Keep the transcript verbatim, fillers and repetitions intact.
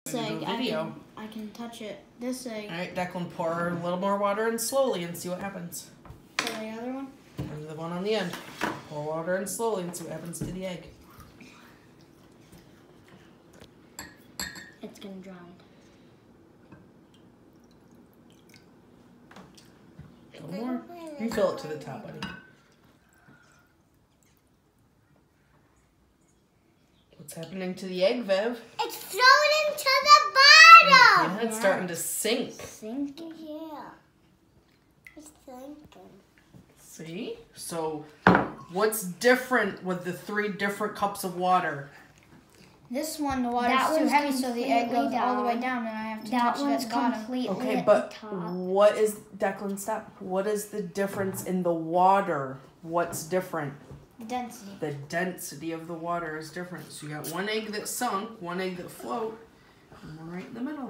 This egg, I can, I can touch it. This egg. All right, Declan, pour a little more water in slowly and see what happens. For the other one? And the one on the end. Pour water in slowly and see what happens to the egg. It's gonna drown. A little more. You fill it to the top, buddy. What's happening to the egg, Viv? It's floating to the bottom. Yeah, it's yeah. starting to sink. Sinking? Yeah. It's sinking. See? So, what's different with the three different cups of water? This one, the water's too heavy, so the egg goes down. all the way down, and I have to that touch it at the bottom. Okay, but what is, Declan, stop. What is the difference in the water? What's different? The density. The density of the water is different. So you got one egg that sunk, one egg that float, and one right in the middle.